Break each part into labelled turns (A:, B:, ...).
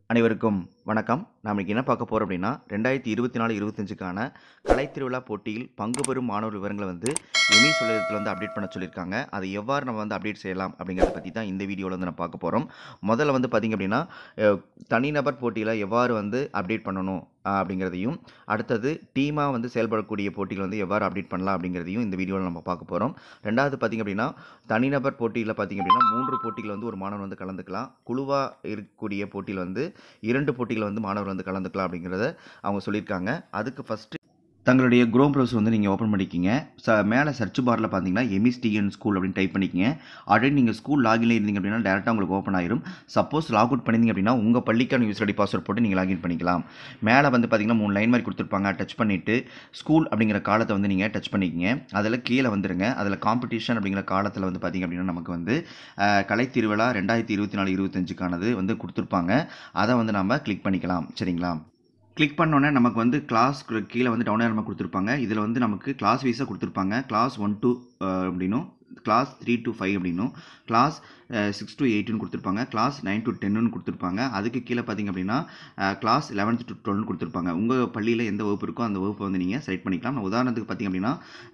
A: அனைவருக்கும் வணக்கம். நாம் இன்னைக்கு என்ன பார்க்க போறோம் அப்படின்னா, 2024-25க்கான கலைத்திருவிழா போட்டியில் பங்கு பெறும் மாணவர் விவரங்கள எமிஸ் வலைதளத்துல அப்டேட் பண்ண சொல்லியிருக்காங்க. அதை எவ்வாறு நம்ம அப்டேட் செய்யலாம் அப்படிங்கிறத பத்தி தான் இந்த வீடியோல நம்ம பார்க்க போறோம். முதல்ல பார்த்தீங்க அப்படின்னா, தனிநபர் போட்டியில எவ்வாறு அப்டேட் பண்ணணும் அப்படிங்கிறதையும், அடுத்தது டீமா செயல்படக்கூடிய போட்டிகள் எவ்வாறு அப்டேட் பண்ணலாம் அப்படிங்கிறதையும் இந்த வீடியோல நம்ம பார்க்க போறோம். 2வது பார்த்தீங்க அப்படின்னா, தனிநபர் போட்டியில பார்த்தீங்க அப்படின்னா 3 போட்டிகள் ஒரு மாணவர் கலந்துக்கலாம். குழுவா இருக்கக்கூடிய போட்டியில 2 போட்டிகள் மாணவர் கலந்துக்கலாம் அப்படிங்கிறத அவங்க சொல்லியிருக்காங்க. அதுக்கு ஃபர்ஸ்ட் தங்களுடைய குரோம் ப்ரௌசர் நீங்க ஓப்பன் பண்ணிக்கிங்க. மேலே சர்ச் பார்ல பார்த்தீங்கன்னா எமிஸ் டிஎன் ஸ்கூல் அப்படின்னு டைப் பண்ணிக்கிங்க. ஆல்ரெடி நீங்க ஸ்கூல் லாகின்ல இருந்தீங்க அப்படின்னா டைரக்டா உங்களுக்கு ஓப்பன் ஆயிரும். சப்போஸ் லாக் அவுட் பண்ணிருந்தீங்க அப்படின்னா உங்க பள்ளிக்கான யூசர் ஐடி பாஸ்வேர்ட் போட்டு நீங்க லாகின் பண்ணிக்கலாம். மேலே பார்த்தீங்கன்னா 3 லைன் மாதிரி கொடுத்துருப்பாங்க. டச் பண்ணிட்டு ஸ்கூல் அப்படிங்கிற காலத்தை நீங்க டச் பண்ணிக்கிங்க. அதில் கீழே வந்துருங்க. அதில் காம்படிஷன் அப்படிங்கிற காலத்தில் பார்த்தீங்க அப்படின்னா நமக்கு கலைத்திருவிழா 2024-25க்கானது கொடுத்துருப்பாங்க. அதை நம்ம கிளிக் பண்ணிக்கலாம். சரிங்களா? கிளிக் பண்ணோன்னே நமக்கு கிளாஸ் கீழே டவுன் ஏரோ கொடுத்துருப்பாங்க. இதில் நமக்கு கிளாஸ் வைஸாக கொடுத்துருப்பாங்க. கிளாஸ் 1 to அப்படின்னும், கிளாஸ் 3 to 5 அப்படின்னும், கிளாஸ் 6 to 8ன்னு கொடுத்துருப்பாங்க, கிளாஸ் 9 to 10ன்னு கொடுத்துருப்பாங்க. அதுக்கு கீழே பார்த்தீங்க அப்படின்னா கிளாஸ் 11 to 12ன்னு கொடுத்துருப்பாங்க. உங்கள் பள்ளியில் எந்த வகுப்பு இருக்கோ அந்த வகுப்பை நீங்கள் செலக்ட் பண்ணிக்கலாம். நான் உதாரணத்துக்கு பார்த்தீங்க அப்படின்னா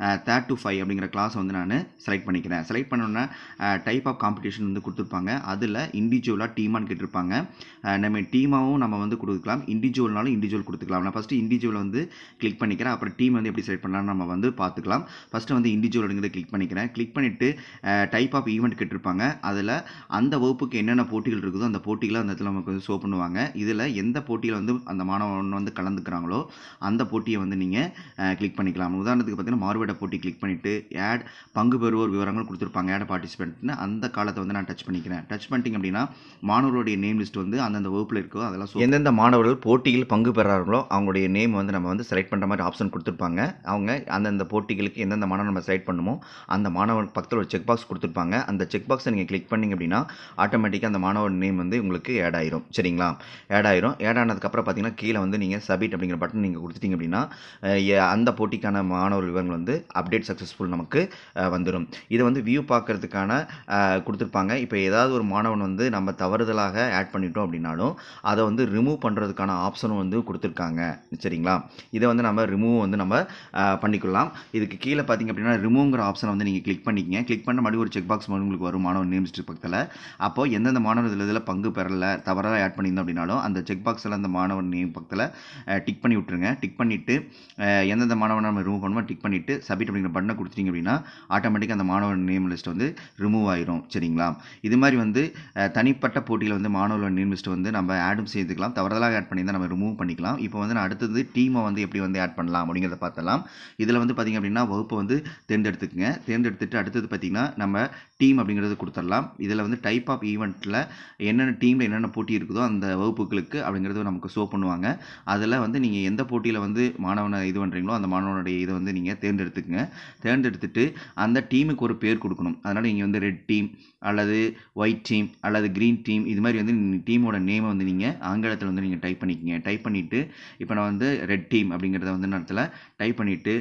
A: 3 to 5 அப்படிங்கிற கிளாஸ் நான் செலக்ட் பண்ணிக்கிறேன். செலக்ட் பண்ணோன்னே டைப் ஆஃப் காம்படிஷன் கொடுத்துருப்பாங்க. அதில் இண்டிவிஜுவலாக டீமான்னு கேட்டிருப்பாங்க. நம்ம டீமாவும் நம்ம கொடுக்கலாம், இண்டிவிஜுவல்னாலும் இண்டிவிஜுவல் கொடுத்துக்கலாம். நான் ஃபஸ்ட்டு இண்டிவிஜுவல் கிளிக் பண்ணிக்கிறேன். அப்புறம் டீம் எப்படி செலக்ட் பண்ணலாம்னு நம்ம பார்த்துக்கலாம். ஃபஸ்ட்டு இண்டிவிஜுவல் அப்படிங்கிறத கிளிக் பண்ணிக்கிறேன். கிளிக் பண்ணிவிட்டு டைப் ஆஃப் ஈவெண்ட் கேட்டிருப்பாங்க. அதில் அந்த வகுப்புக்கு என்னென்ன போட்டிகள் இருக்குதோ அந்த போட்டிகளை அந்த இடத்துல நமக்கு ஷோ பண்ணுவாங்க. இதில் எந்த போட்டியில் அந்த மாணவன் கலந்துக்கிறாங்களோ அந்த போட்டியை நீங்கள் கிளிக் பண்ணிக்கலாம். உதாரணத்துக்கு பார்த்தீங்கன்னா மாறுவேட போட்டி கிளிக் பண்ணிவிட்டு ஆட் பங்கு பெறுவோர் விவரங்கள் கொடுத்துருப்பாங்க. ஆட் பார்ட்டிசிபென்ட்னு அந்த காலத்தை நான் டச் பண்ணிக்கிறேன். டச் பண்ணிட்டீங்க அப்படின்னா மாணவர்களுடைய நேம் லிஸ்ட் அந்தந்த வகுப்பில் இருக்கோ அதெல்லாம் எந்தெந்த மாணவர்கள் போட்டியில் பங்கு பெறார்களோ அவங்களுடைய நேம் நம்ம செலக்ட் பண்ணுற மாதிரி ஆப்ஷன் கொடுத்துருப்பாங்க. அவங்க அந்தந்த போட்டிகளுக்கு எந்தெந்த மாணவர் நம்ம செலக்ட் பண்ணுமோ அந்த மாணவர் பக்கத்தில் ஒரு செக் பாக்ஸ் கொடுத்துருப்பாங்க. அந்த செக் பாக்ஸை நீங்கள் கிளிக் பண்ணிங்க அப்படின்னா ஆட்டோமேட்டிக்காக அந்த மாணவர் நேம் உங்களுக்கு ஆட் ஆயிரும். சரிங்களா? ஆட் ஆயிரும். ஆட் ஆனதுக்கப்புறம் பார்த்தீங்கன்னா கீழே நீங்கள் சப்மிட் அப்படிங்கிற பட்டன் நீங்கள் கொடுத்துட்டீங்க அப்படின்னா அந்த போட்டிக்கான மாணவர் விவரங்கள் அப்டேட் சக்ஸஸ்ஃபுல் நமக்கு வந்துடும். இதை வியூ பார்க்கறதுக்கான கொடுத்துருப்பாங்க. இப்போ ஏதாவது ஒரு மாணவன் நம்ம தவறுதலாக ஆட் பண்ணிட்டோம் அப்படின்னாலும் அதை ரிமூவ் பண்ணுறதுக்கான ஆப்ஷனும் கொடுத்துருக்காங்க. சரிங்களா? இதை நம்ம ரிமூவ் நம்ம பண்ணிக்கலாம். இதுக்கு கீழே பார்த்தீங்க அப்படின்னா ரிமூவ்ங்கிற ஆப்ஷனை நீங்கள் கிளிக் பண்ணிக்கங்க. கிளிக் பண்ண மாதிரி ஒரு செக் பாக்ஸ் உங்களுக்கு வரும் மாணவர் நேம் லிஸ்ட் பக்கத்தில். அப்போ எந்தெந்த மாணவர் இதில் பங்கு பெறல தவறாக ஆட் பண்ணியிருந்தோம் அப்படின்னாலும் அந்த செக் பாக்ஸில் அந்த மாணவர் நேம் பக்கத்தில் டிக் பண்ணி விட்டுருங்க. டிக் பண்ணிவிட்டு எந்தெந்த மாணவனை நம்ம ரிமூவ் பண்ணுவோம் டிக் பண்ணிவிட்டு சப்மிட் அப்படிங்கிற பட்டனை கொடுத்துட்டீங்க அப்படின்னா ஆட்டோமேட்டிக்காக அந்த மாணவர் நேம் லிஸ்ட் ரிமூவ் ஆயிரும். சரிங்களா? இது மாதிரி தனிப்பட்ட போட்டியில் மாணவர்கள் நேம் லிஸ்ட் நம்ம ஆடும் செய்துக்கலாம். தவறுதலாக ஆட் பண்ணியிருந்தால் நம்ம ரிமூவ் பண்ணிக்கலாம். இப்போ நான் அடுத்தது டீமை எப்படி ஆட் பண்ணலாம் அப்படிங்கிறத பார்த்தலாம். இதில் பார்த்தீங்க அப்படின்னா வகுப்பை தேர்ந்தெடுத்துக்குங்க. தேர்ந்தெடுத்துட்டு அடுத்தது பார்த்தீங்கன்னா நம்ம டீம் அப்படிங்கிறது கொடுத்துடலாம். இதில் டைப் ஆஃப் ஈவெண்ட்டில் என்னென்ன டீமில் என்னென்ன போட்டி இருக்குதோ அந்த வகுப்புகளுக்கு அப்படிங்கிறது நமக்கு ஷோ பண்ணுவாங்க. அதில் நீங்கள் எந்த போட்டியில் மாணவனை இது பண்ணுறீங்களோ அந்த மாணவனுடைய இதை நீங்கள் தேர்ந்தெடுத்துக்குங்க. தேர்ந்தெடுத்துட்டு அந்த டீமுக்கு ஒரு பேர் கொடுக்கணும். அதனால் நீங்கள் ரெட் டீம் அல்லது ஒயிட் டீம் அல்லது க்ரீன் டீம் இது மாதிரி டீமோட நேமை நீங்கள் ஆங்கிலத்தில் நீங்கள் டைப் பண்ணிக்கங்க. டைப் பண்ணிவிட்டு இப்போ நான் ரெட் டீம் அப்படிங்கிறத இடத்துல டைப் பண்ணிவிட்டு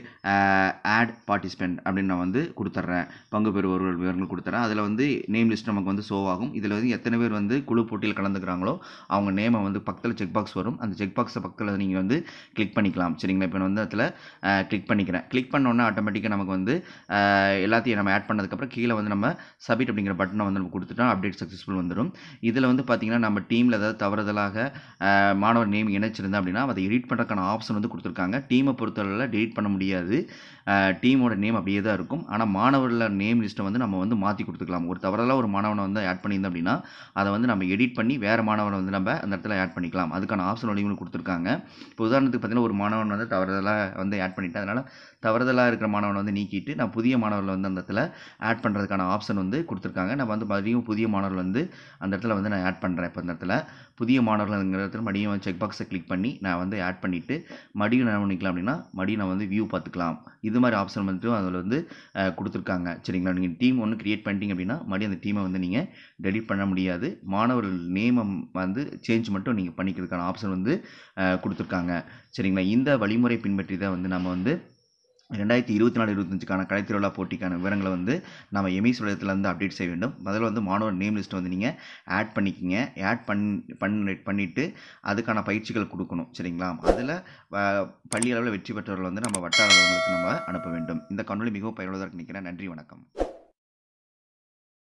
A: ஆட் பார்ட்டிசிபென்ட் அப்படின்னு நான் கொடுத்துட்றேன். பங்கு பெறுபவர்கள் விவரங்கள் கொடுத்துறேன். அதில் நேம் லிஸ்ட் நமக்கு ஷோ ஆகும். இதில் எத்தனை பேர் குழு போட்டியில் கலந்துக்கிறாங்களோ அவங்க நேமை பக்கத்தில் செக் பாக்ஸ் வரும். அந்த செக் பாக்ஸை பக்கத்தில் நீங்கள் கிளிக் பண்ணிக்கலாம். சரிங்களா? இப்போ நான் அதில் கிளிக் பண்ணிக்கிறேன். கிளிக் பண்ணோன்னே ஆட்டோமேட்டிக்காக நமக்கு எல்லாத்தையும் நம்ம ஆட் பண்ணதுக்கப்புறம் கீழே நம்ம சப்மிட் அப்படிங்கிற பட்டனை நம்ம கொடுத்துட்டோம். அப்டேட் சக்ஸஸ்ஃபுல் வந்துடும். இதில் பார்த்தீங்கன்னா நம்ம டீமில் ஏதாவது தவறுதலாக மாணவர் நேம் இணைச்சிருந்தா அப்படின்னா அதை எடிட் பண்ணுறதுக்கான ஆப்ஷன் கொடுத்துருக்காங்க. டீமை பொறுத்தவரையில் டெலிட் பண்ண முடியாது. டீமோட நேம் அப்படியே தான் இருக்கும். ஆனால் மாணவர்கள் நேம் லிஸ்ட்டை நம்ம மாற்றி கொடுத்துக்கலாம். ஒரு தவறுதலாக ஒரு மாணவனை ஆட் பண்ணியிருந்தோம் அப்படின்னா அதை நம்ம எடிட் பண்ணி வேறு மாணவனை நம்ம அந்த இடத்துல ஆட் பண்ணிக்கலாம். அதுக்கான ஆப்ஷன் வழிகளும் கொடுத்துருக்காங்க. இப்போ உதாரணத்துக்கு பார்த்தீங்கன்னா ஒரு மாணவன் தவறுதலாக ஆட் பண்ணிட்டேன். அதனால் தவறுதலாக இருக்கிற மாணவனை நீக்கிட்டு நான் புதிய மாணவர்கள் அந்த இடத்துல ஆட் பண்ணுறதுக்கான ஆப்ஷன் கொடுத்துருக்காங்க. நான் மறுபடியும் புதிய மாணவர்கள் அந்த இடத்துல நான் ஆட் பண்ணுறேன். இப்போ இந்த இடத்துல புதிய மாணவர்கள்ங்கிற இடத்துல மறுபடியும் செக் பாக்ஸை கிளிக் பண்ணி நான் ஆட் பண்ணிவிட்டு மறுபடியும் நான் பண்ணிக்கலாம் அப்படின்னா மறுபடியும் நான் வியூ பார்த்துக்கலாம். இது மாதிரி ஆப்ஷன் அதில் கொடுத்துருக்காங்க. சரிங்களா? நீங்கள் டீம் ஒன்று கிரியேட் பண்ணிட்டீங்க அப்படின்னா மறுபடியும் அந்த டீமை நீங்கள் டெலிட் பண்ண முடியாது. மாணவர்கள் நேமை சேஞ்ச் மட்டும் நீங்கள் பண்ணிக்கிறதுக்கான ஆப்ஷன் கொடுத்துருக்காங்க. சரிங்களா? இந்த வழிமுறை பின்பற்றி தான் நம்ம 2024-25க்கான கலைத்திருவிழா போட்டிக்கான விவரங்கள வந்து நம்ம எமிஸ் வலைதளத்தில அப்டேட் செய்ய வேண்டும். முதல்ல வந்து மாணவர் நேம் லிஸ்ட் வந்து நீங்க ஆட் பண்ணிக்கங்க. ஆட் பண்ணிட்டு அதுக்கான பயிற்சிகள் குடுக்கணும். சரிங்களா? அதுல வ பள்ளி அளவில வெற்றி பெற்றவர்கள் வந்து நம்ம வட்டார அலுவலகங்களுக்கு நம்ம அனுப்ப வேண்டும். இந்த காணொளி மிகவும் பயனுள்ளதா இருக்குன்னு நினைக்கிறேன். நன்றி, வணக்கம்.